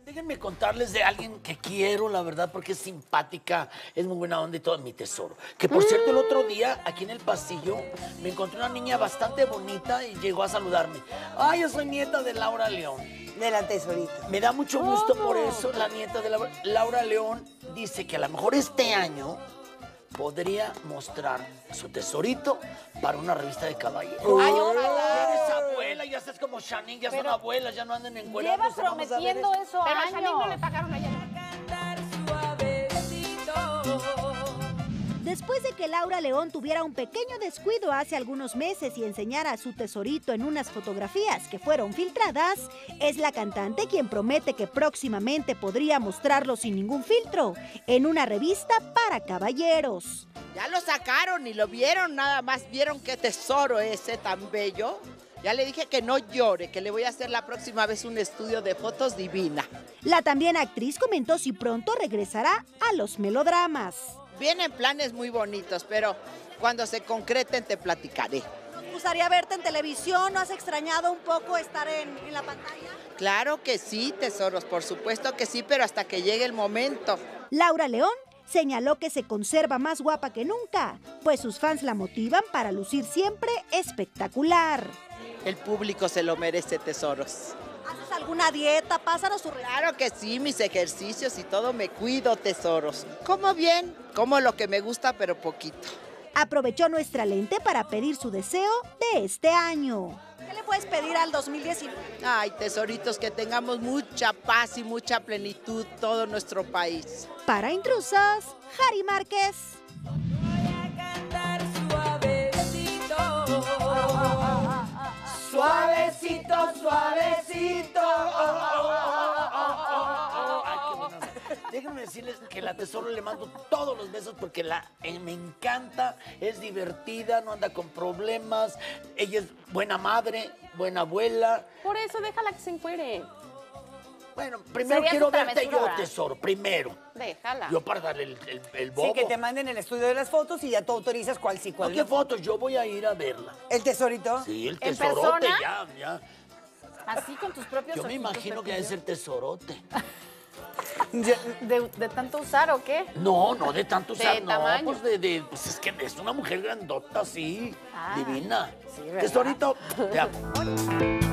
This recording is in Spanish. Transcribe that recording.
Déjenme contarles de alguien que quiero, la verdad, porque es simpática, es muy buena onda y todo, mi tesoro. Que por cierto, el otro día, aquí en el pasillo, me encontré una niña bastante bonita y llegó a saludarme. Ay, yo soy nieta de Laura León. De la tesorita. Me da mucho gusto por eso, la nieta de Laura León dice que a lo mejor este año podría mostrar su tesorito para una revista de caballeros. Ay, ojalá. Ya eres abuela, ya estás como Shanique, ya son abuelas, ya no andan en cuerda. Lleva prometiendo eso Pero a años. Shanique no le pagaron ayer. Después de que Laura León tuviera un pequeño descuido hace algunos meses y enseñara a su tesorito en unas fotografías que fueron filtradas, es la cantante quien promete que próximamente podría mostrarlo sin ningún filtro en una revista para caballeros. Ya lo sacaron y lo vieron, nada más vieron qué tesoro ese tan bello. Ya le dije que no llore, que le voy a hacer la próxima vez un estudio de fotos divina. La también actriz comentó si pronto regresará a los melodramas. Vienen planes muy bonitos, pero cuando se concreten te platicaré. ¿Nos gustaría verte en televisión? ¿No has extrañado un poco estar en la pantalla? Claro que sí, tesoros, por supuesto que sí, pero hasta que llegue el momento. Laura León señaló que se conserva más guapa que nunca, pues sus fans la motivan para lucir siempre espectacular. El público se lo merece, tesoros. ¿Haces alguna dieta? Pásanos tu receta. Claro que sí, mis ejercicios y todo me cuido, tesoros. Como bien, como lo que me gusta, pero poquito. Aprovechó nuestra lente para pedir su deseo de este año. ¿Qué le puedes pedir al 2019? Ay, tesoritos, que tengamos mucha paz y mucha plenitud todo nuestro país. Para Intrusas, Jari Márquez. Suavecito, suavecito. Déjenme decirles que la tesoro le mando todos los besos porque me encanta, es divertida, no anda con problemas, ella es buena madre, buena abuela. Por eso déjala que se encuere. Bueno, primero Sería quiero su verte yo, travesura. tesoro, primero. Déjala. Yo para darle el bobo. Sí, que te manden el estudio de las fotos y ya tú autorizas cuál sí, cuál ¿Qué no. fotos? Yo voy a ir a verla. ¿El tesorito? Sí, el ¿En tesorote, persona? ya. Así con tus propios Yo me ojitos imagino que debe pequeños. ser tesorote. ¿De tanto usar o qué? No, no de tanto ¿De usar, no, tamaño? pues es que es una mujer grandota, sí, Ah, divina. sí, ¿verdad? Tesorito, te amo.